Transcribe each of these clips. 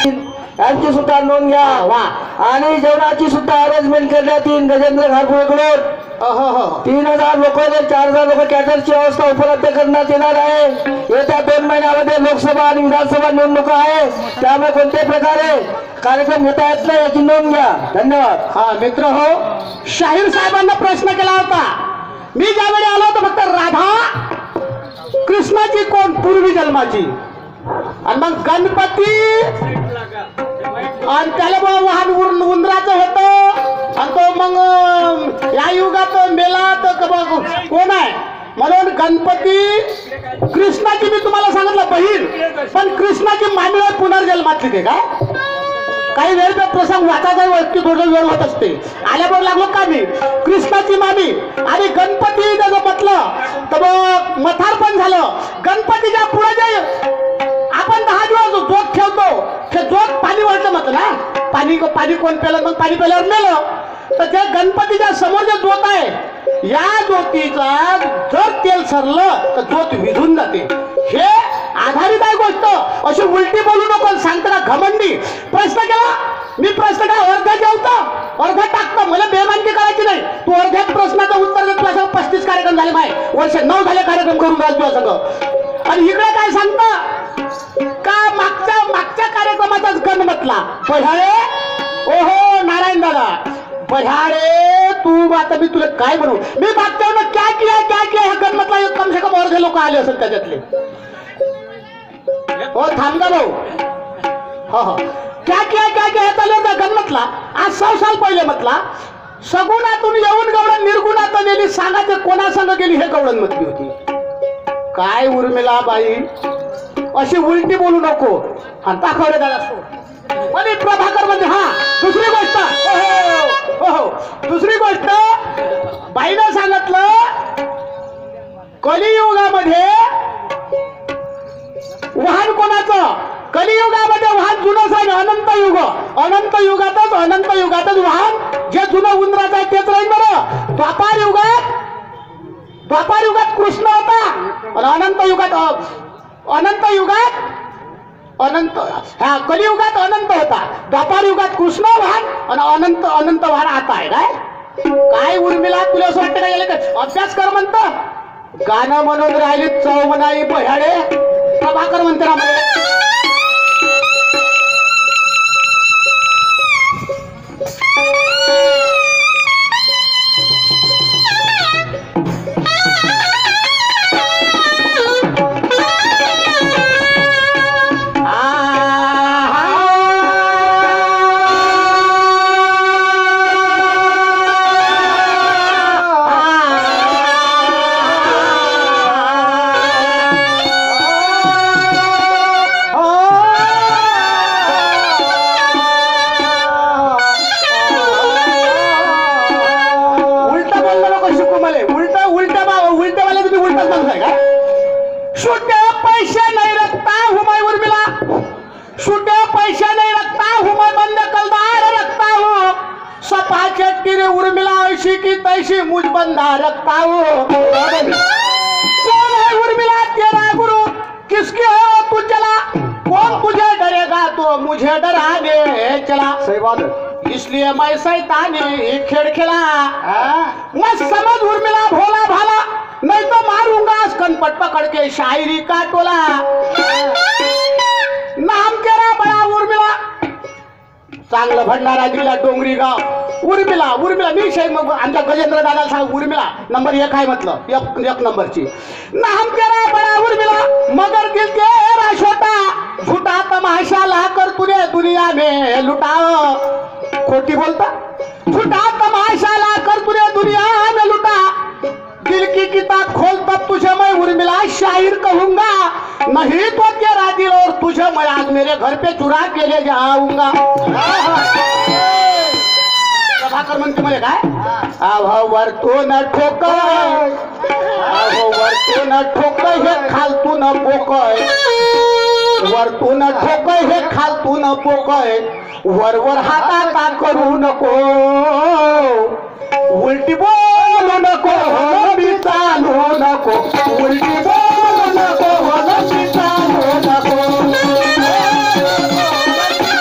यांची सुद्धा नोंद घ्या आणि जेवणाची सुद्धा अरेंजमेंट करण्यात येईल गजेंद्र घारपुरेकडून 3000 लोक 4000 लोक कॅटरची व्यवस्था उपलब्ध करण्यात येणार आहे। येत्या 2 महिन्यामध्ये लोकसभा आणि विधानसभा निवडणुका आहे, त्यामुळे कोणत्याही प्रकारे कार्यक्रम घेता येत नाही याची नोंद घ्या। धन्यवाद। हा मित्र हो, शाहीर साहेबांना प्रश्न केला होता, मी ज्यावेळी आलो होतो फक्त राधा कृष्णाची कोण पूर्वी जन्माची, आणि मग गणपती आणि त्याला वाहन उंदराचं होतं, आणि तो मग या युगात मेला तर कोण आहे म्हणून गणपती कृष्णाची मी तुम्हाला सांगितलं बहीण, पण कृष्णाची मानवी पुनर्जन्मातली ते काय काही वेळ तो प्रसंग वाचायचा व्यक्ती थोडं वेळ होत असते। आल्यावर लागलो का मी कृष्णाची मामी आणि गणपती जर म्हटलं तर मथार पण झालं। गणपतीच्या पुढे जे आपण 10 दिवस जोत ठेवतो, ते जोत पाणी वाढलं म्हटलं ना, पाणी कोण पेलं, मग पाणी पेल्यावर मेलं, तर त्या गणपतीच्या समोर जे जोत आहे या ज्योतीचा जर तेल सरलं तर ज्योत विझून जाते। हे आधारित आहे गोष्ट, अशी उलटी बोलू नको, सांगता का घमंडी। प्रश्न केला मी, प्रश्न काय अर्धा जेवतो अर्धा टाकतो, मला बेमानकी करायची नाही। तू अर्ध्यात प्रश्नाचं उत्तर देत तुला 35 कार्यक्रम झाले, माय वर्ष 9 झाले कार्यक्रम करून राहिलो तुला सगळं, आणि इकडे काय सांगता का मागच्या कार्यक्रमाचाच गण म्हटला पह्याळे। ओहो नारायण दादा पह्याळे, तू आता मी तुला काय म्हणू, मी मागच्या क्या किया ह्या गण म्हटला कम से कम अर्धे लोक आले असेल त्याच्यातले। हो थांबा भाऊ, हो क्या चालू होता गण म्हटला आज 100 साल पहिले म्हटला, सगुणातून येऊन गवळण निर्गुणात गेली, सांगायचं कोणासंग गेली हे गवळण म्हटली होती। काय उर्मिला बाई अशी उलटी बोलू नको, आणि दाखवले दादा आणि प्रभाकर म्हणजे हा दुसरी गोष्ट, हो दुसरी गोष्ट बाईनं सांगितलं कलियुगामध्ये वाहन कोणाचं, कलियुगामध्ये वाहन जुनंच आहे, अनंत युगातच वाहन जे जुनं उंदराचं आहे तेच राहील बरं। द्वापार युगात कृष्ण होता, आणि कलियुगात अनंत होता, द्वापार युगात कृष्ण वाहन आणि अनंत वाहन आता आहे। काय उर्मिला तुला असं वाटतं काय अभ्यास कर म्हणतं, गाणं म्हणून राहिली चव म्हणाई पह्याळे, प्रभाकर म्हणते ना उर्मिला ऐशी की तैशी मुझ बंदा रखता हूँ। कौन है उर्मिला तेरा गुरु, किसके हो तू चला, कौन तुझे डरेगा तो मुझे डराने चला। सही बात है, इसलिए मैं शैतानी खेल खेला, मैं समझ उर्मिला भोला भाला, नहीं तो मारूंगा कनपट पकड़ के शायरी का टोला। नाम तेरा बड़ा उर्मिला, चांगलं भंडारा जिल्हा डोंगरी गाव, उर्मिला मी आमच्या गजेंद्र दादा सांग उर्मिला नंबर 1 आहे म्हटलं, एक नंबरची। नाम तेरा बड़ा उर्मिला मगर दिल तेरा छोटा, झूठा तमाशा ला कर तूने दुनिया में लुटा। खोटी बोलता, झूठा तमाशा ला कर तूने दुनिया में लुटा, दिल की किताब खोल तब तुझे मैं उर्मिला शायर कहूंगा, नहीं तो तेरा दिल और तुझे मैं आज मेरे घर पे चुरा के ले जाऊंगा। प्रभाकर म्हणते मला काय, वरतून ठोकय हे खालतून पोकय, वरतून ठोकय हे खालतून पोकय, वर हाताचा करू नको, उलटी बोलू नको मी चालू नको, उलटी बोलू नको मी चालू नको।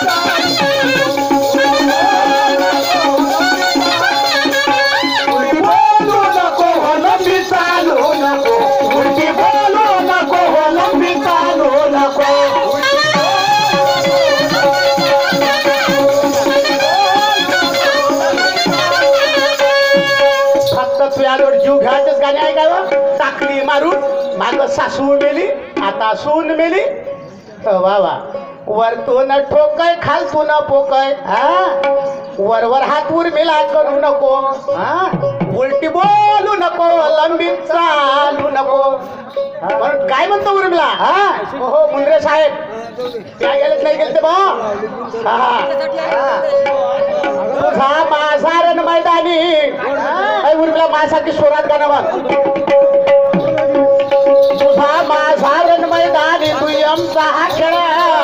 दिवस सासू मेली, आता सून मेली. वा वा. वरतून ठोकय खालतून पोकय. वरवर हात उर्मिला करू नको. उलटी बोलू नको, लंबी चालू नको. म्हणून काय म्हणतो उर्मिला? हो मुंद्रे साहेब त्या गेलेत नाही गेले ते बा. तुझा माझा रण मैदानी. उर्मिला माझ्यासाठी स्वरात गाणं बघ. तुझा माझा रण मैदानी दुय्यमचा हा खेळ.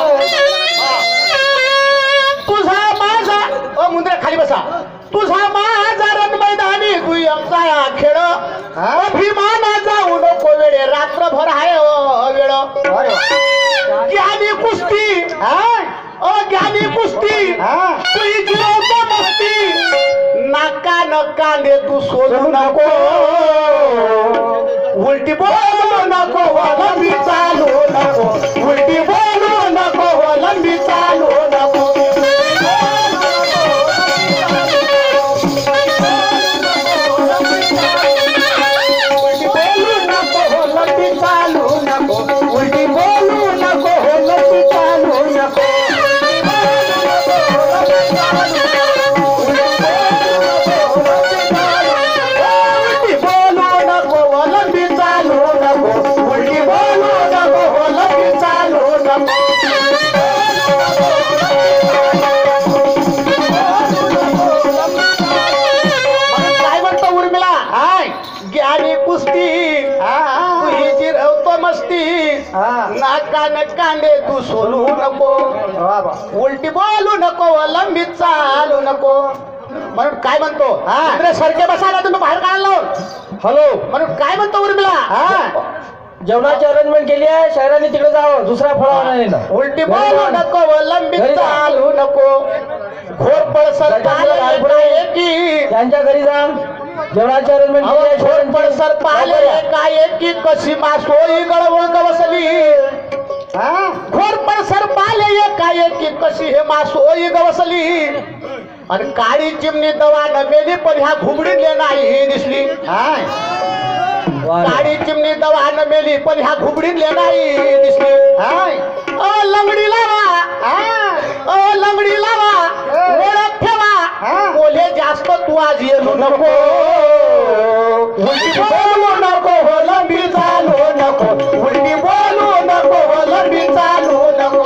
तुझा माझा ओ मुंद्रे खाली बसा. तुझा माझा रण मैदानी दुय्यमचा हा खेळ. अभिमाना जाऊ नको वेळे रात्रभर आहे वेळ. ज्ञानी कुस्ती ज्ञानी कुस्ती तुझी जिरवतो मस्ती. नाका न कांदे तू सोडू नको. उलटी बोलू नको लंबी चालू नको. उलटी बोलू नको लंबी चालू नको. नाकान कांदे तू सोलू नको. उलटी बोलू नको लंबी चालू नको. म्हणून काय म्हणतो? सारखे बसायला तुम्ही बाहेर काढलो. हॅलो म्हणून काय म्हणतो उर्मिला? जेवणाची अरेंजमेंट केली आहे, शहराने तिकडे जावं, दुसरा फळा नाही. उलटी बोलू नको लंबी चालू नको. घोर पळसर की त्यांच्या घरी जा. जेवणाची अरेंजमेंट केली आहे, घोर पळसर पाले काय की कशी मासोळी गळवळ गवसली. घोर पळसर पाले काय की कशी हे मासोळी गवसली. आणि काळी चिमणी दवा न मेली पण ह्या घुबडीले नाही दिसली. काळी चिमणी दवा न मेली पण ह्या घुबडीले नाही दिसली. लंगडी लावा लंगडी लावा ओळख ठेवा. बोले जास्त तू आज येऊ नको. उलटी बोलू नको लंबी चालू नको. उलटी बोलू नको लंबी चालू नको.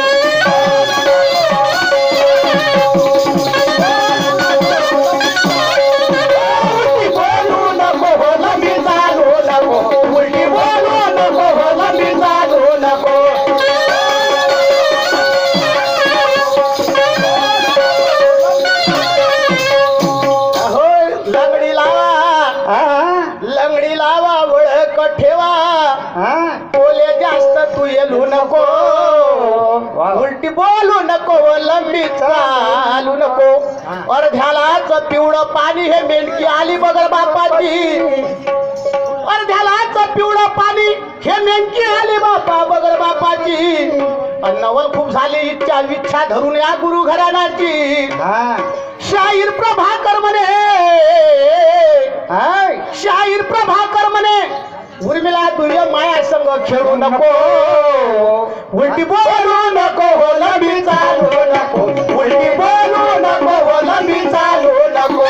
उलटी बोलू नको लंबी चालू नको. अर्ध्यालाच पिवळं पाणी हे मेंढकी आली बगर बापाची. अर्ध्यालाच पिवळं पाणी हे मेंढकी आली बापा बगर बापाची. नवल खूप झाली इच्छा विच्छा धरून या गुरु घराण्याची. शाहीर प्रभाकर म्हणे शाहीर प्रभाकर म्हणे उर्मिला तुझ्या माया संग खेळू नको. उलटी बोलू नको लंबी चालू नको. उलटी बोलू नको लंबी चालू नको.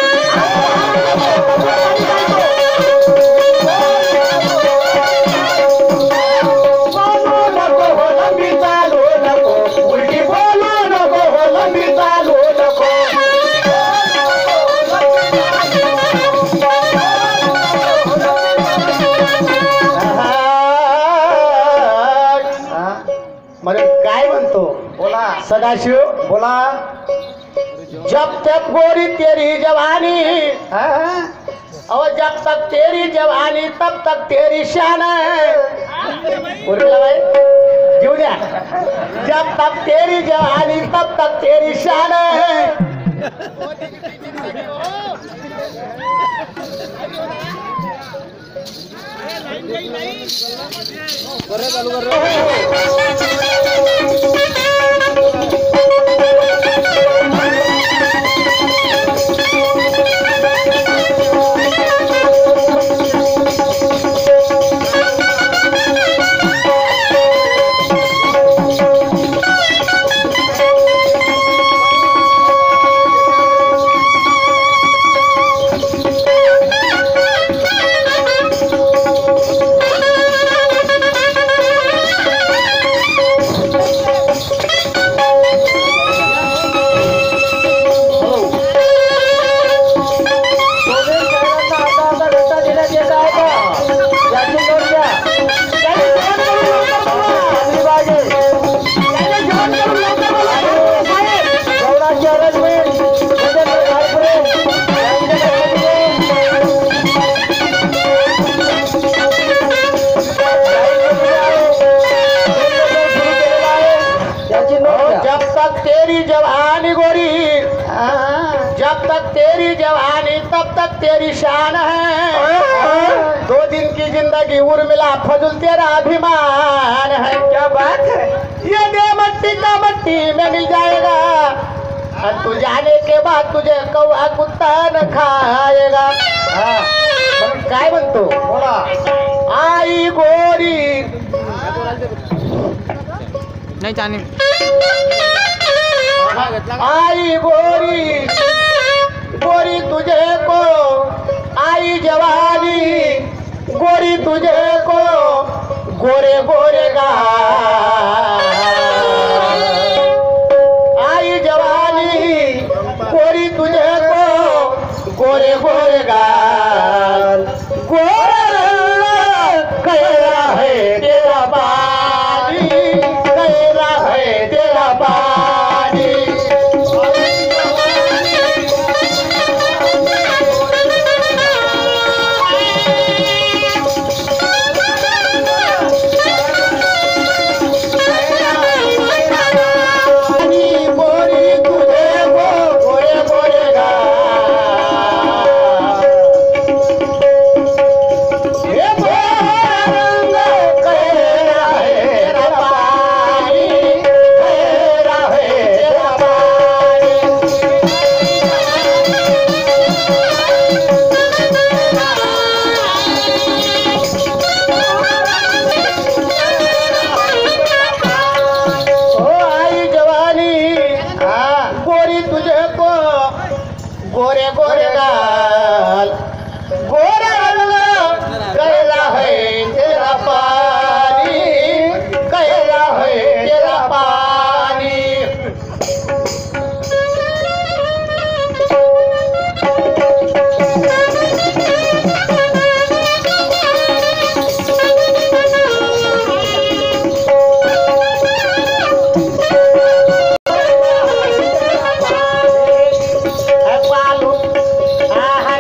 बोलू नको लंबी चालू नको. उलटी बोलू नको लंबी चालू नको. म्हणून काय म्हणतो? बोला सदाशिव बोला. जब तक गोरी तेरी जवानी. और जब तक तेरी जवानी तब तक तेरी शान. उर्मिला भाई जीव द्या. जब तक तेरी जवानी तब तक तेरी शान. चालू कर तेरी जवानी गोरी, जब तक तेरी जवानी तब तक तेरी शान है। 2 दिन की जिंदगी उर्मिला फजूल तेरा अभिमान है। क्या बात है, ये दे मट्टी का मट्टी में मिल जाएगा, और तू जाने के बाद तुझे कौवा कुत्ता न खाएगा। काय म्हणतो बोला, आई गोरी नहीं जाने आई गोरी, गोरी तुझे को आई जवानी, गोरी तुझे को गोरे गोरे गाल, आई जवानी गोरी तुझे को गोरे गोरे गाल, गोरा कैरा है तेरा पानी, कैरा है तेरा पानी। गोरी तुझे वो गोरे गोरे गाल, ये गोरा रंग कैरा है तेरा पानी, कैरा है तेरा पानी। ओ आई जवानी, गोरी तुझे को गोरे गोरे गाल, गोरा रंग कैला है तेरा पानी, कैला है तेरा पानी। बालू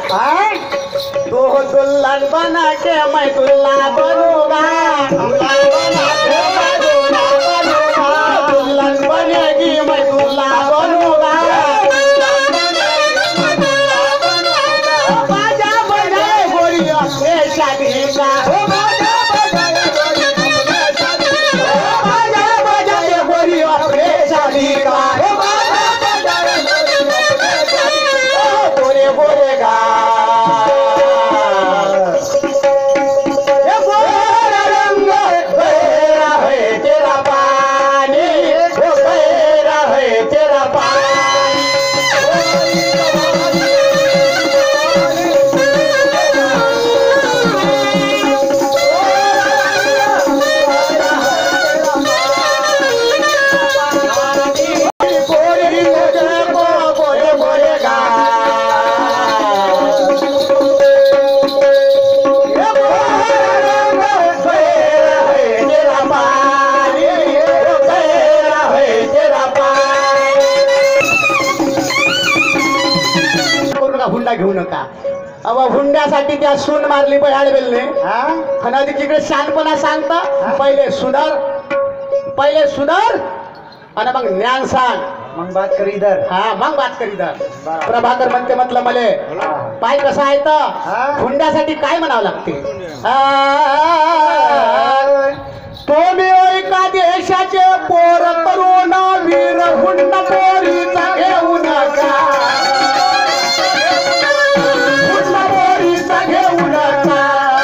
तो दुल्हन बना के मैं दुल्हा बनूंगा, दुल्हन बनेगी मैं दुल्हा बनूंगा, बाजा बजाए गोरी अपने शादी का, बाजा बजाए गोरी अपने शादी का, गोरे गोरे गा हुंडा घेऊ नका. अव हुंड्यासाठी त्या सून मारली बयाडवेलने. आणि तिकडे शानपणा सांगता. पहिले सुधार आणि मग ज्ञान सांग, मग बात करी इधर. मग बात करी इधर. प्रभाकर म्हणते म्हटलं मले पाय कसा आहे तर हुंड्यासाठी काय म्हणावं लागते. तुम्ही एका देशाचे पोर तरुण वीर हुंडा पोरीचा घेऊ नका, हुंडा पोरीचा घेऊ नका,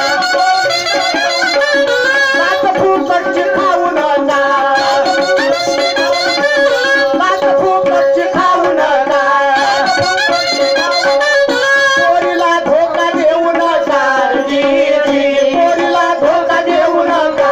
नाच फुकटची खाऊ नका, नाच फुकटची खाऊ नका, पोरीला धोका देऊ नका, पोरीला धोका देऊ नका.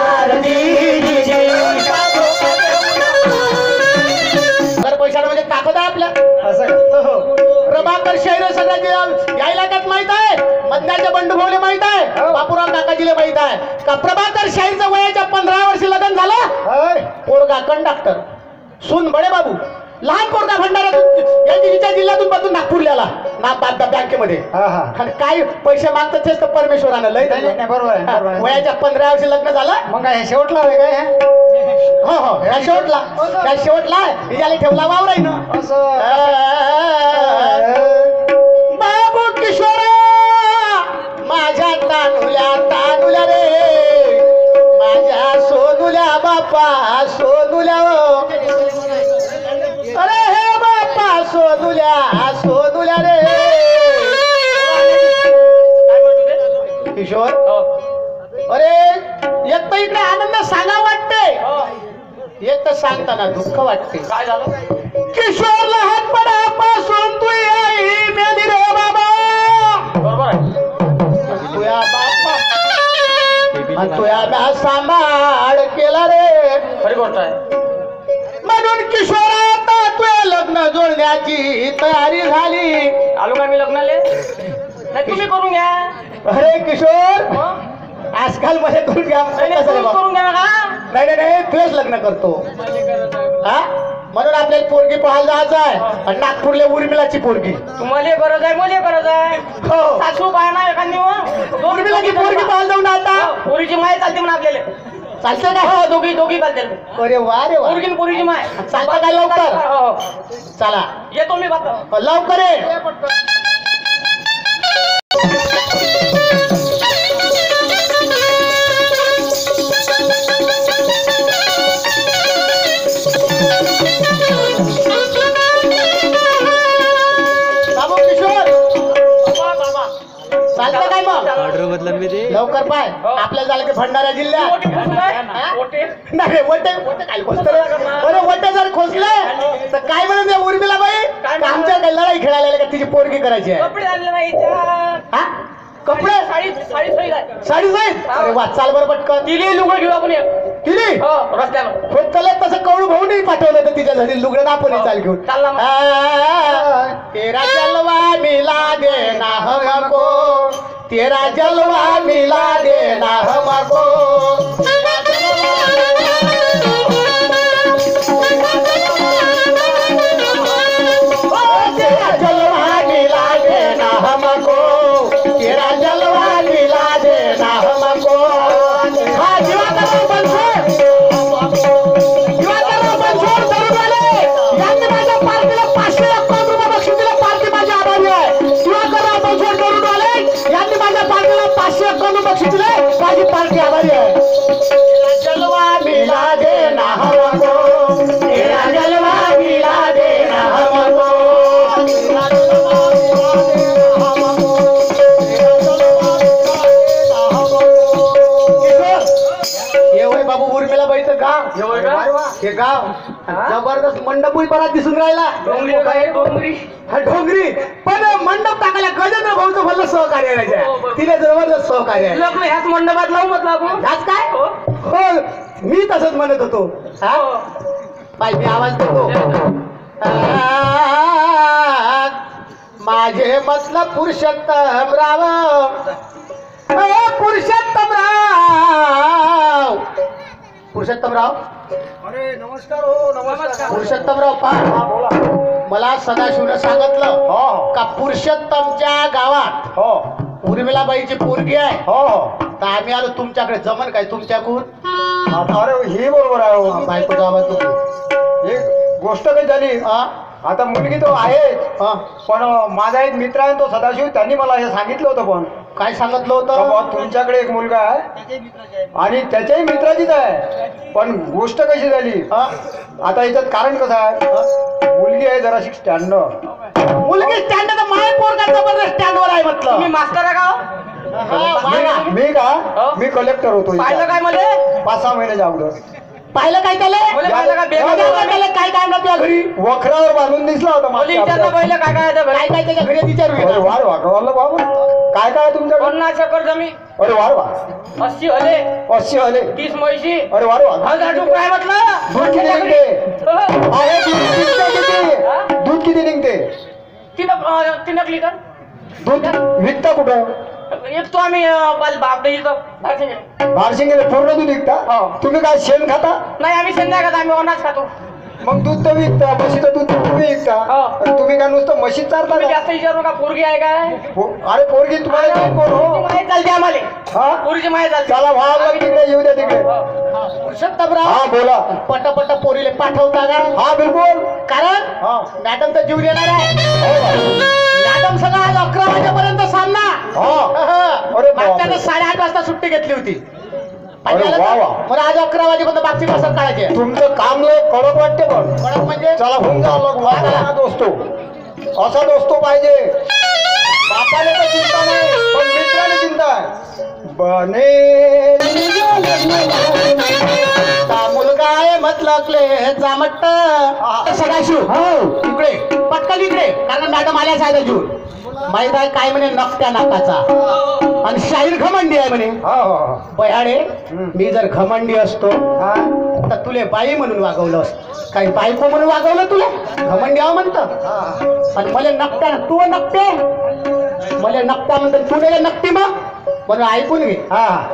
पैशामध्ये ताकद आहे आपल्या. प्रभाकर शहर सगळ्याचे या इलाक्यात माहित आहे. मधल्याचे बंडू माहित आहे. बापूराव काकाजीला माहित आहे का प्रभाकर शाहीरचं वयाच्या 15 वर्षी लग्न झालं. पोरगा कंडक्टर, सून बडे बाबू, लहान पोरगा भंडाऱ्यातून यांच्या जिल्ह्यातून बदलून नागपूरला बँकेमध्ये. आणि काय पैसे मागतात तर परमेश्वरानं लय बरोबर. वयाच्या 15 वर्षी लग्न झालं. मग काय शेवटला होय काय. हो ह्या शेवटला याला ठेवला वावराय ना. बाबू किशोरा माझ्या तानुल्या रे, माझ्या सोनुल्या बापा सोनुल्या. अरे हे बापा सोनुल्या रे. किशोर अरे एक तर इकडे आनंद सांगा वाटते, एक तर सांगताना दुःख वाटते. काय झालं किशोर लहानपणापासून तू आई मेली रे बाबा. बरोबर आहे. तुया बापा तुया सांभाळ केला रे. खरी गोष्ट आहे. म्हणून किशोर आता तुझ्या लग्न जोडण्याची तयारी झाली. आलो का मी लग्नाले. नाही तुम्ही करून घ्या. अरे किशोर आजकाल मध्ये करून घ्या. करून घ्या ना. नाही तुझेच लग्न करतो. म्हणून आपल्याला पोरगी पाहायला जायचं आहे. आणि नागपूरला उर्मिलाची पोरगी. तुम्हाला गरज आहे, मला गरज आहे. हो सासू पाय ना एखादी उर्मिलाची पोरगी पाहायला जाऊ ना. आता पोरीची माय चालते म्हणून आपल्याला. चालते ना. हो दोघी चालते. अरे वा रे पोरगी पोरीची माय चालता काय लवकर. चला येतो मी लवकर ये. चालतं काय मग लवकर पाय. आपल्याला झालं की भंडारा जिल्ह्यात नाही वटे काय खोसतं. अरे वटे जर खोसले तर काय म्हणून उर्मिला बाई आमच्या काही लढाई खेळायला का तिची पोरगी करायची आहे. कपडे साडी साईज. अरे वा चाल बरं पटकन. तिली लुगडं घेऊ आपण. तिली रस्त्याला तसं कवळू भाऊ नाही पाठवलं तर तिच्या घरी लुगडं आपण चाल घेऊन. तेरा जलवा मिला देना हमको, तेरा जलवा मिला देना हमको. तेरा जलवा मिला देना हमको. जबरदस्त मंडपही परत दिसून राहिला. हा डोंगरी पण मंडप टाकायला गजेंद्र भाऊचं भलं सहकार्य आहे. तिला जबरदस्त सहकार्य आहे. ह्याच मंडपात लावू म्हटलं आपण. आज काय हो मी तसंच म्हणत होतो. हा पाहिजे आवाज देतो. माझे मतलब पुरुषोत्तम राव, पुरुषोत्तम राव, पुरुषोत्तम राव. अरे नमस्कार. हो नमस्कार. पुरुषोत्तम राव पहा, मला सदाशिवनं सांगितलं का पुरुषोत्तमच्या गावात उर्मिलाबाईची पोरगी आहे. तर आम्ही आलो तुमच्याकडे. जमन काय तुमच्याकडून? अरे ही बरोबर आहे. बायको गावात एक गोष्ट काही झाली. आता मुलगी तो आहे पण माझा एक मित्र आहे तो सदाशिव, त्यांनी मला हे सांगितलं होतं. पण काय सांगितलं होतं? बाबा तुमच्याकडे एक मुलगा आहे आणि त्याच्याही मित्राचीच आहे. पण गोष्ट कशी झाली आता याच्यात कारण कसं आहे, मुलगी आहे जराशी स्टँडर्ड. मुलगी स्टँडर्ड माय पोरगा जबरदस्त स्टँडवर आहे म्हटलं. तुम्ही मास्तर आहे का? मी का मी कलेक्टर होतो. पाहिलं काय मला 5-6 महिन्याच्या अगोदर. पाहिलं काय त्याला? काय काय ना तुझ्या घरी वखरावर बांधून दिसला होता. पहिलं काय काय काय काय त्याच्या घरी विचारू. अरे वार वाकरवाला बाबा काय काय तुमच्या 50 एकर जमीन. अरे वार वा. 80 हले 80 हले 30 म्हैशी. अरे वार वा. 1000 रुपये म्हटलं. दूध किती निघते? आहे दूध किती निघते? 3 लिटर दूध विकता कुठं? येतो आम्ही बापडे इथं बारशिंगेला पूर्ण दूध विकता? तुम्ही काय शेण खाता? नाही आम्ही शेण नाही खात, आम्ही अनाज खातो. मग दूध तर विकता, म्हशीचं दूध तुम्ही विकता. तुम्ही काय नुसतं म्हशीत चारता तुम्ही का? जास्त विचारू नका. पोरगी आहे काय? अरे पोरगी तुम्हाला कोण हो? माहिती चालते आम्हाला. हा पोरीची माहिती चालते. चला व्हावं तिकडे येऊ द्या तिकडे. हा बोला. पटापट पोरीले पाठवता का? हा बिलकुल. कारण हा मॅडम तर जीव देणार आहे. मॅडम सगळं आज 11 वाजेपर्यंत सामना. अरे बापरे. मागच्या 8:30 वाजता सुट्टी घेतली होती. अरे वा वा. मला आज 11 वाजेपर्यंत मागची कसं काढायची. तुमचं काम लय कडक वाटते पण. कडक म्हणजे चला होऊन जा वागा दोस्तो. असा दोस्तो पाहिजे. बापाने तर चिंता नाही पण मित्राने चिंता आहे. बने मुलगा आहे म्हटलं म्हटत सदाशिव. इकडे पटकन इकडे. कारण मॅडम आल्या सायदा जून माहित आहे काय म्हणे नकट्या नाकाचा आणि शाहीर घमंडी आहे म्हणे. बयाडे मी जर घमंडी असतो तर तुले बाई म्हणून वागवलं असत. काही बायको म्हणून वागवलं तुला घमंडी आहो म्हणत. आणि मला नकट्या तू नकटे मला नकटा म्हणतो तू नाही नकटी मग म्हणून ऐकून घे.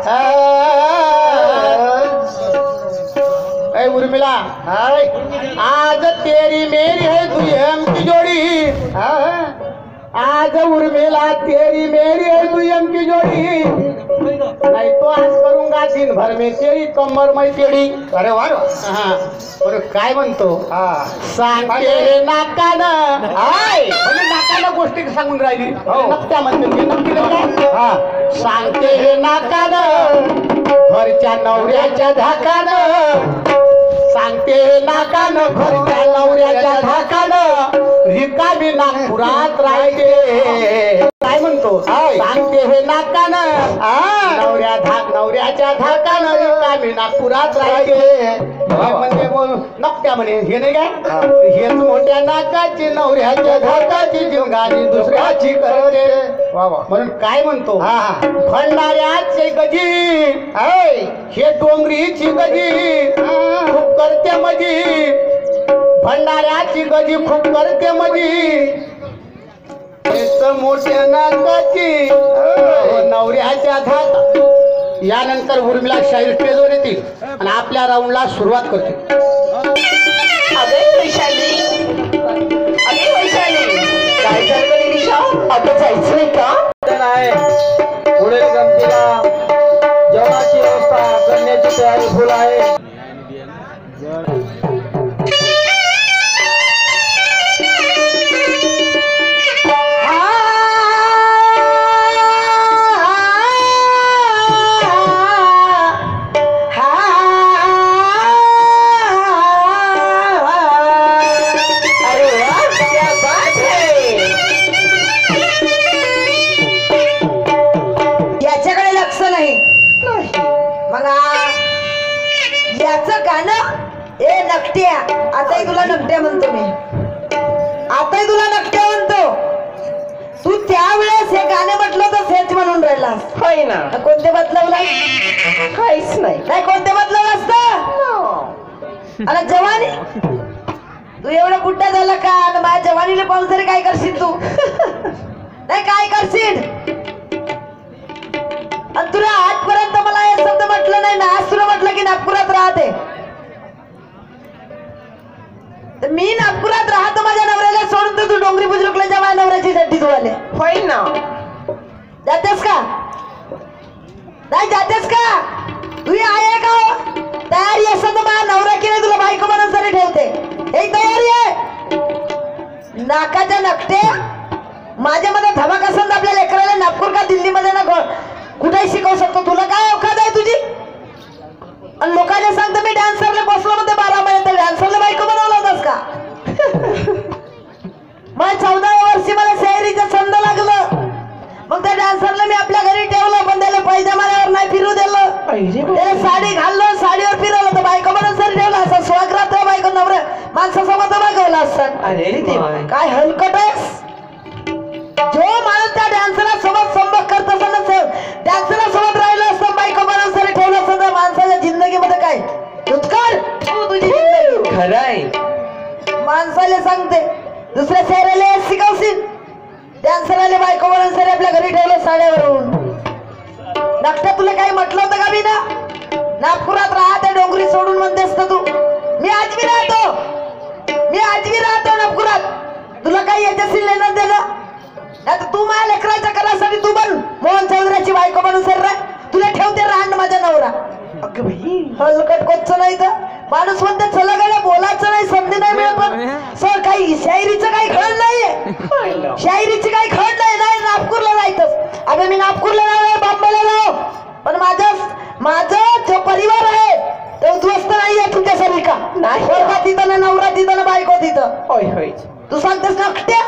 ऐ उर्मिला आज तेरी मेरी है दुयम की जोड़ी. आज उर्मिला तेरी मेरी है दुयम की जोड़ी. नहीं तो आज करूंगा दिन भर में तेरी कमर में तेरी. अरे वा. अरे काय म्हणतो सांगते नाकानं. म्हणजे नाकानं गोष्टी सांगून राहिली. नकट्या म्हणते नक्की काय सांगते हे नाकानं घरच्या नवऱ्याच्या धाकानं. सांगते नाकानं घरच्या नवऱ्याच्या धाकानं रिकामी नागपुरात राहते. काय म्हणतो सांगते हे नाकानं नवऱ्याच्या धाकानं रिकामी नागपुरात राहते. म्हणजे नकट्या म्हणे हे नाही काय हेच मोठ्या नाकाची नवऱ्याच्या धाकाची जिंगाणी दुसऱ्याची करते. म्हणून काय म्हणतो भंडाऱ्याचे गजी हे डोंगरीची गजी खूप करते मजी. भंडाऱ्याची गजी खूप करते मजी. मोठ्या नाकाची नवऱ्याच्या धाका. यानंतर उर्मिला शाहीर स्टेजवर येतील आणि आपल्या राऊंडला सुरुवात करतील. अगे वैशाली काय चाललं निशा? आता जायचंय का? नाही पुढील गमतीला जेवणाची व्यवस्था करण्याची तयारी फुल आहे. याच्याकडे लक्ष नाही. मग याचं गाणं ए बदलवलास होय ना. कोणते बदलवलास काहीच नाही. नाही कोणते बदलवलास तर आणि जवानी तू एवढा बुड्ढा झाला का आणि माझ्या जवानीला पाहून तरी काय करशील तू नाही काय करशील आणि तुला आजपर्यंत मला हे शब्द म्हटलं नाही ना आज तुला म्हटलं की नागपुरात राहते तर मी नागपुरात राहतो माझ्या नवऱ्याला सोडून तर तू डोंगरी बुजुर्गला माझ्या नवऱ्याची चड्डी धुवाले होय ना. जातेस का नाही जातेस का तू आहे का तयारी असं तर माझ्या नवरा की नाही तुला बायको म्हणून तरी ठेवते हे तयारी आहे नाकाच्या नकटे माझ्यामध्ये धमाक असेल तर आपल्या लेकराला नागपूर का दिल्लीमध्ये ना कुठेही शिकवू शकतो तुला काय औकात आहे तुझी आणि लोकांना सांगतो मी डान्सरला बसलो म्हणते 12 महिने तर डान्सरला बायको बनवलं होतास का मग 14व्या वर्षी मला शायरीचं छंद लागलं मग त्या डान्सरला मी आपल्या घरी ठेवलं पण त्याला पैजामाऱ्यावर नाही फिरू दिलं त्याला साडी घाललं साडीवर फिरवलं तर बायको म्हणून सर ठेवलं असं स्वागत बायको नवऱ्या माणसासोबत बायकोला असतात अरे देवा. काय हलकट आहेस जो माणूस त्या डान्सरला सोबत संपर्क करत असं नसेल डान्सरला सोबत राहिलं असतं बायको म्हणून सर ठेवलं असतं तर माणसाच्या जिंदगीमध्ये काय उत्कर तुझी जिंदगी खरंय. माणसाला सांगते दुसऱ्या शहराला शिकवशील डान्सरला बायको म्हणून सर आपल्या घरी ठेवलं साड्यावरून नक्की तुला काही म्हटलं होतं का मी ना नागपुरात राहते डोंगरी सोडून म्हणतेस तर तू मी आजवी राहतो नागपुरात तुला काही याच्याशी लेणं देणं नाही तू माझ्या लेकराच्या कलासाठी तू पण मोहन चौधरीची बायको म्हणून सर तुला ठेवते राहण माझा नवरा हलकट कोच नाही तर माणूस म्हणते चला गेला बोलायचं नाही संधी नाही मिळत पण सर काही शायरीचं काही खळ नाहीये शायरीची काही खळ नाही नागपूरला जायचं अबे मी नागपूरला नाही बॉम्बेला जाऊ पण माझं जो परिवार आहे तो उद्ध्वस्त नाहीये तुमच्यासाठी का नाही. पोरगा तिथं ना नवरा तिथं ना बायको तिथं होय होय. तू सांगतेस नकट्या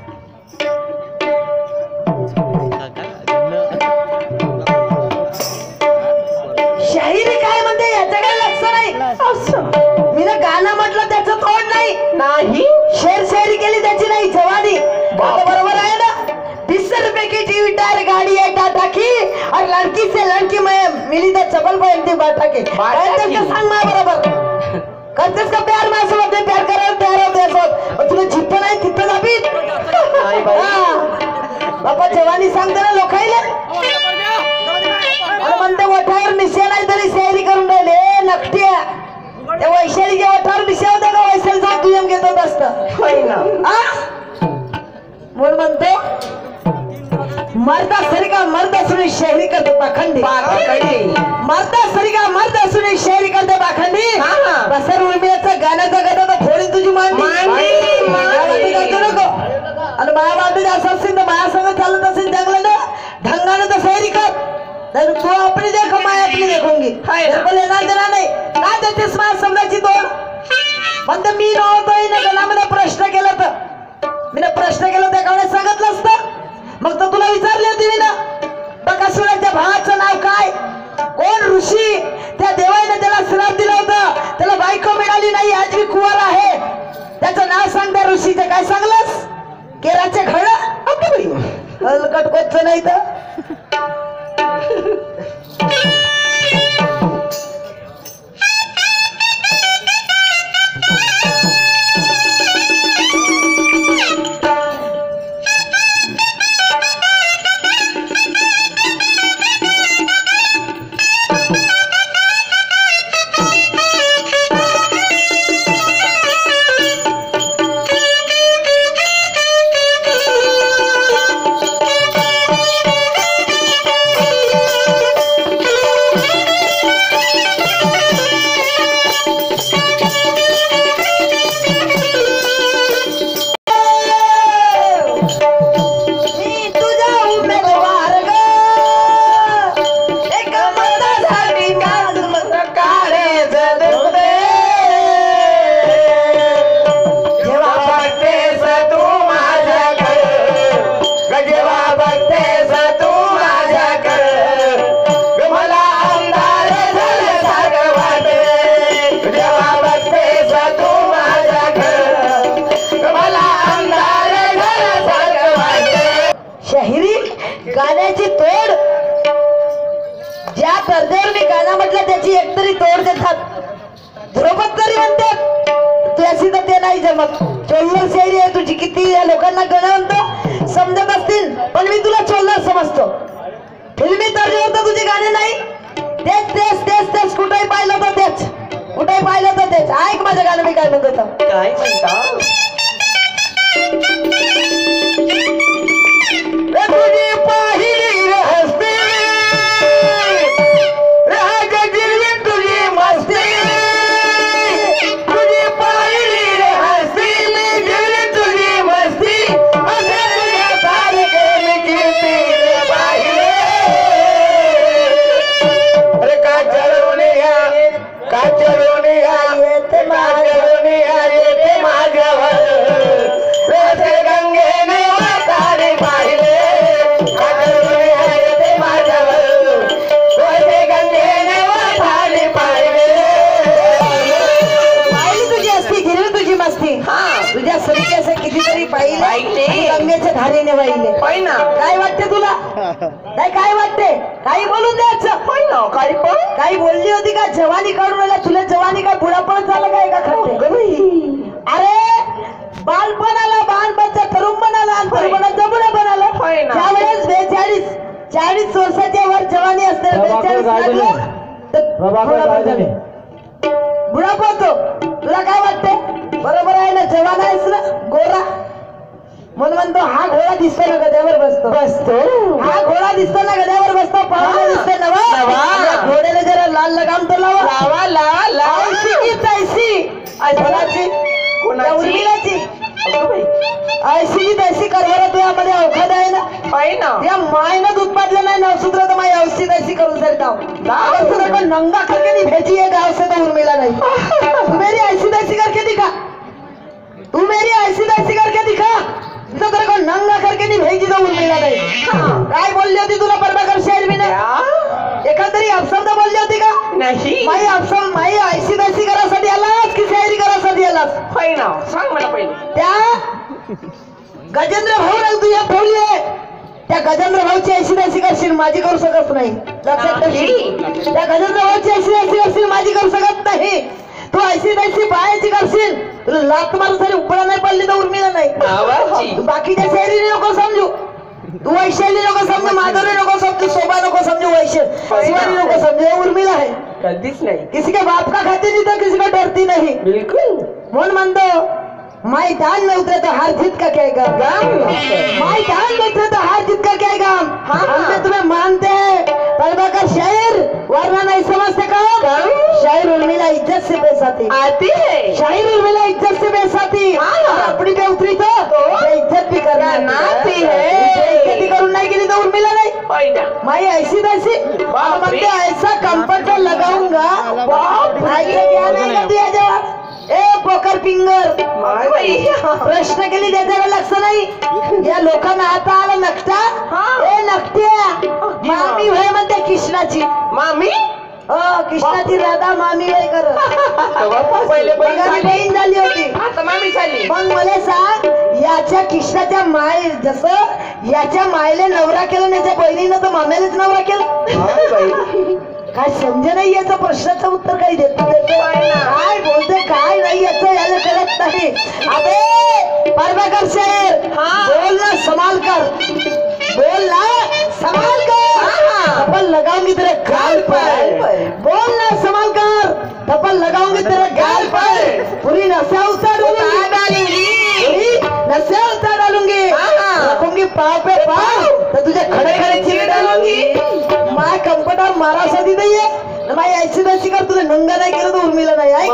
शाहिरी काय म्हणते याचं काही लक्ष नाही मी ना गाणं म्हटलं त्याचं तोड नाही शेर शायरी केली त्याची नाही जवानी आता बरोबर आहे ना 20 रुपए की टीवी टायर गाड़ी है टाटा की और लड़की से लड़की में मिली तो चपल पहनती बाटा की कहतेस का सांग मा बरोबर करतेस का प्यार माझ्यासोबत नाही प्यार करायला तयार होते असोत तुला जिथं नाही तिथं जाबीत बापा जवानी सांगते ना लोकायला म्हणते ओठावर निश्चय नाही तरी शायरी करून राहिले नकट्या त्या वैशालीच्या ओठावर निश्चय होता का वैशाली जाऊन दुय्यम घेत होत असत होय ना. म्हणून म्हणते मर्दा सरी का मर्द असून शायरी करते पाखंडी मर्दा सरी का मर्द असून शायरी करते पाखंडी बसर उर्मियाचं गाण्याचं गाता तर थोडी तुझी मांडी नको आणि माया मांडी असं असेल तर माया संग चालत असेल जंगलानं ढंगानं तर शायरी कर तू अपनी देखो मैं अपनी देखूंगी लेना देना नाही का देतेस माझ्या समजाची तोड म्हणते मी नव्हतो ना गणामध्ये प्रश्न केला तर मी प्रश्न केला त्या काळात सांगितलं असतं मग तर तुला विचारले होते मी ना बकासुराच्या भावाचं नाव काय कोण ऋषी त्या देवाने त्याला श्राप दिला होता त्याला बायको मिळाली नाही आज मी कुवार आहे त्याचं नाव सांग त्या ऋषीचं काय सांगलंस केराचे खळ हलकट कोच नाही तर गाण्यांना गणवंत समजत असतील, पण मी तुला चोलदार समजतो. फिल्मी तर्जनीवर तुझी गाणी नाही. तेच तेच तेच तेच कुठेही पाहिलं तर तेच, कुठेही पाहिलं तर तेच. ऐक माझं गाणं मी काय म्हणतो. काय म्हणता? तुझी पाहिली हसती राग जिरवी तुझी मस्ती, तुझी पाहिली हसती मी जिरवी तुझी मस्ती, असे तुझ्या सारखे मी किती पाहिले. अरे का चढवणे या, का चढवणे या, येते का चढवणे या, येते माझ्यावर रसे गंगेने वाटाने पाहिले. का चढवणे या, येते माझ्यावर रसे गंगेने वाटाने पाहिले. पाहिली तुझी असती हिरवी तुझी मस्ती. तुझ्या सरीके असे कितीतरी पाहिले आणि गंगेच्या धारेने वाहिले. होय ना. काय वाटते तुला? नाही काय वाटते? काही बोलून द्यायचं. होय ना. काही पण काही बोलली होती का? जवानी काढून आला तुला. जवानी काय बुडापण झालं काय का खरं? अरे बालपण आला, बालपणचा तरुणपण आला आणि तरुणपणाचा बुडापण आला. होय ना. त्यावेळेस 40 वर्षाच्या वर जवानी असते. 42 लागलं तर बुडापण झाले. बुडापा होतो. तुला काय वाटते? बरोबर आहे ना? जवान आहेस ना, गोरा. म्हणून म्हणतो हा घोडा दिसतो ना गद्यावर बसतो. हा घोडा दिसतो ना गद्यावर बसतो. पाहायला दिसते ना वा. घोड्याला जरा लाल लगाम तर लावा. लावा लावा लावा. ऐशी की तैसी. कोणाची? कोणाची? उर्मिलाची. अगं बाई. ऐशी की तैसी करवरा तुझ्यामध्ये अवघड आहे ना. होय ना. या मायनं दूध पाडलं नाही नवसूत्र तर माई औषधी तैसी करून सरता. को नंगा करके नहीं भेजी है गांव से तो उर्मिला नहीं. तू मेरी ऐसी तैसी करके दिखा. तू मेरी ऐसी तैसी करके दिखा. तो तेरे को नंगा करके नहीं भेजी तो उर्मिला नहीं. काय बोलली होती तुला प्रभाकर शेर मी एखादी अपशब्द बोलली होती का? नाही. माई अपशब्द माई ऐसी तैसी करासाठी आलास की शायरी करासाठी आलास? होय ना. सांग मला पहिले. त्या गजेंद्र भाऊ तुझ्या ठेवली आहे. त्या गजेंद्र भाऊची ऐशी तैसी करशील, माझी करू शकत नाही. लक्षात ठेवशील. त्या गजेंद्र भाऊची ऐशी तैसी करशील, माझी करू शकत नाही. तू ऐशी तैसी बायाची करशील, तुला लात मारून तरी उपडा नाही पडली तर उर्मिला नाही. नावाची. बाकीच्या शैली नको समजू. तू वैशाली नको समजू, माधुरी नको समजू, शोभा नको समजू, शिवानी नको समजू. उर्मिला है. कधीच नाही. किसी के बाप का खाती नहीं तो किसी का डरती नहीं. बिलकुल. म्हणून म्हणतो मैदान में उतरे तो हार जीत का क्या गम. मैदान में उतरे तो हार जीत का क्या गम. हम तुम्हें मानते हैं प्रभाकर शायर, वरना नहीं समझते का? शायर उर्मिला इज्जत से पेश आती. आती है. शायर उर्मिला इज्जत से पेश आती. और अपनी पे उतरी तो इज्जत भी करना आती है. इज्जत करून नहीं गेली तो उर्मिला नहीं. होय ना. मैं ऐसी तैसी बाप रे. ऐसा कंफर्टर लगाऊंगा. ऐसा क्या नहीं दिया जवाब. ए पोकर फिंगर. प्रश्न केली त्याच्याकडे लक्ष नाही. या लोकांना आता आला नकटा. ए नकट्या मामी होय म्हणते कृष्णाची. मामी. कृष्णाची राधा मामी होय कर. पहिले बहीण झाली होती. आता मामी झाली. मग मला सांग याच्या कृष्णाच्या माय जसं याच्या मायले नवरा केलं याच्या बहिणीनं तर मामेलाच नवरा केला. काय समजे नाही याचं प्रश्नाचं उत्तर काही देत काय बोलते काय नाही याचं याला कळत नाही. अबे प्रभाकर शेर बोल ना संभाल कर. बोल ना संभाल कर. थप्पड़ लगाऊंगी तेरे गाल पर. बोल ना संभाल कर. थप्पड़ लगाऊंगी तेरे गाल पर. पूरी नशा उतार डालूंगी. नशा उतार डालूंगी. रखूंगी पाँव पे पाँव तो तुझे खड़े खड़े चिरे डालूंगी. माय कंपटर मारासाठी नाहीये. माय ऐसी तैसी कर. तुला नंगा नाही केलं तर उर्मिला नाही. ऐक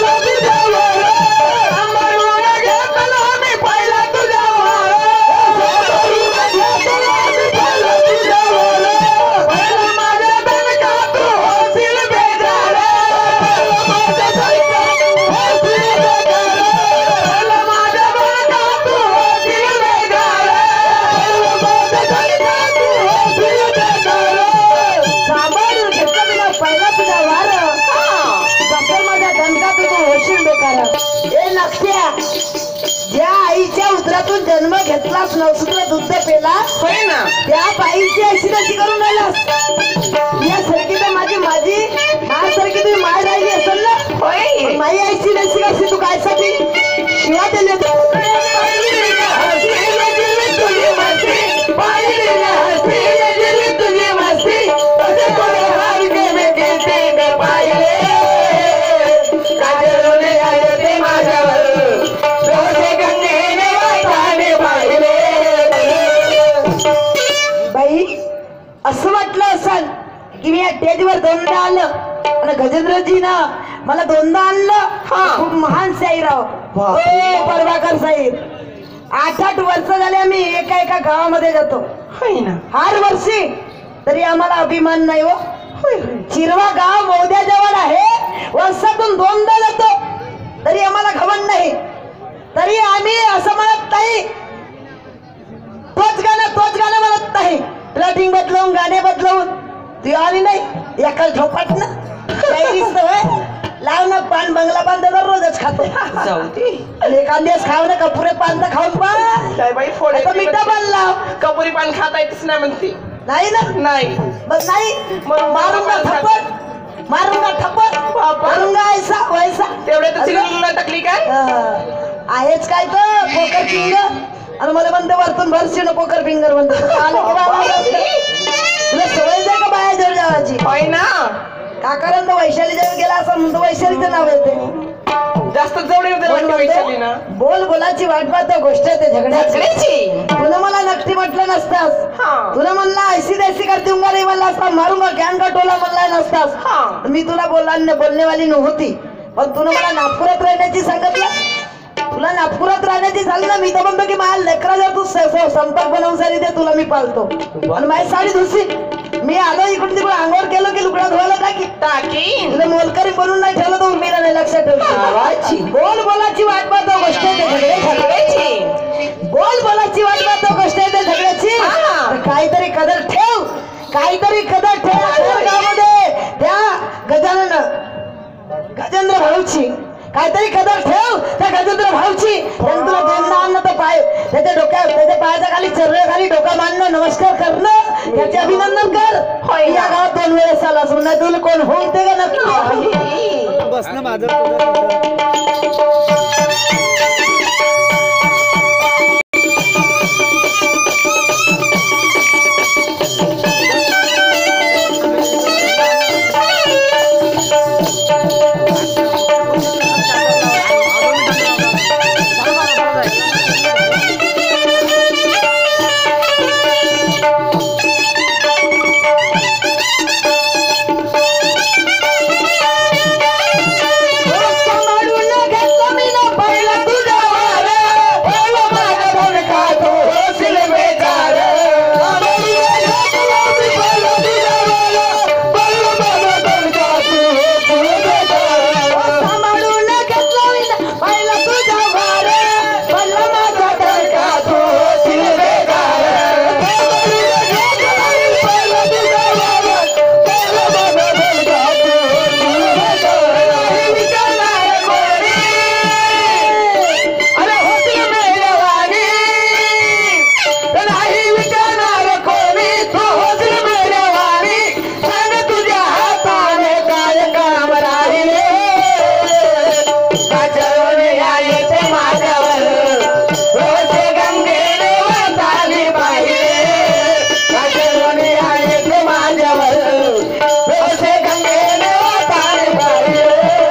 ज्या आईच्या उदरातून जन्म घेतलास नवसूत्र दूध पेला होय ना. त्या बाईची ऐशी तशी करून राहिलास. या सारखी तर माझी माझ्यासारखी तुम्ही माय राहिली असेल ना. होय. माई ऐशी तशी कशी तू काय साठी शिवा दिले. बाई असं वाटलं असेल की मी या स्टेजवर दोनदा आलं आणि गजेंद्रजी ना मला दोनदा आणलं. खूप महान साईराव परवाकर साहेब. 8-8 वर्ष झाले आम्ही एका एका गावामध्ये जातो हर वर्षी, तरी आम्हाला अभिमान नाही हो. चिरवा गाव मोद्या जवळ आहे, वर्षातून 2दा जातो तरी आम्हाला घमंड नाही. तरी आम्ही असं म्हणत नाही तोच गाणं म्हणत नाही. प्लॅटिंग बदलवून गाणे बदलवून तू आली नाही एका झोपात ना लाव ना पान बंगला पान तर रोजच खातो. आणि एखाद्यास खाव ना कपुरे पान तर खाऊन पा मिठा पान लाव. कपुरी पान खाता येतच नाही म्हणते. नाही ना नाही बस नाही मारूंगा थप्पड मारूंगा ऐसा वैसा. तेवढ्या तकली काय आहेच काय तर पोकर फिंगर. आणि मला म्हणते वरतून भरशी ना पोकर फिंगर म्हणते. तुला सवय द्या का बाया जवळ जावाची? होय ना. का कारण तो वैशाली जवळ गेला असं म्हणतो वैशालीचं नाव येते. जास्त जवळ वैशाली ना. बोल बोलाची वाट पाहतो गोष्ट आहे ते झगड्याची. तुला मला नक्की म्हटलं नसतास. तुला म्हणला ऐसी देसी कर दूंगा नाही म्हणला असता. मारूंगा गॅन का टोला म्हणला नसतास. मी तुला बोलणेवाली नव्हती, पण तुला मला नागपुरात राहण्याची सांगितलं. तुला नागपुरात राहण्याची झाली ना. मी तर म्हणतो की माझ्या लेकरा जर तू संपर्क बनवून सारी दे तुला मी पालतो. आणि माझी साडी धुसी. मी आलो इकडून तिकडे अंगावर केलो की लुगडा धुवायला टाकी. तुला मोलकरी बनवून नाही ठेवलं तर उर्मिला नाही लक्षात ठेवतो. बोल बोलाची वाट पाहतो गोष्ट आहे झगड्याची. बोल बोलाची वाट पाहतो गोष्ट आहे ते झगड्याची. काहीतरी कदर ठेव, काहीतरी कदर ठेव. गावामध्ये त्या गजेंद्र भाऊची काहीतरी कदर ठेव. त्या गजेंद्र भाऊची त्यानं तुला दोनदा आणलं तर पाय त्याच्या त्याच्या पायाच्या खाली खाली डोका मांडणं, नमस्कार करणं, त्याचे अभिनंदन कर. या गावात 2 वेळेस आला असं तुला कोण होते का नक्की. बस ना माझं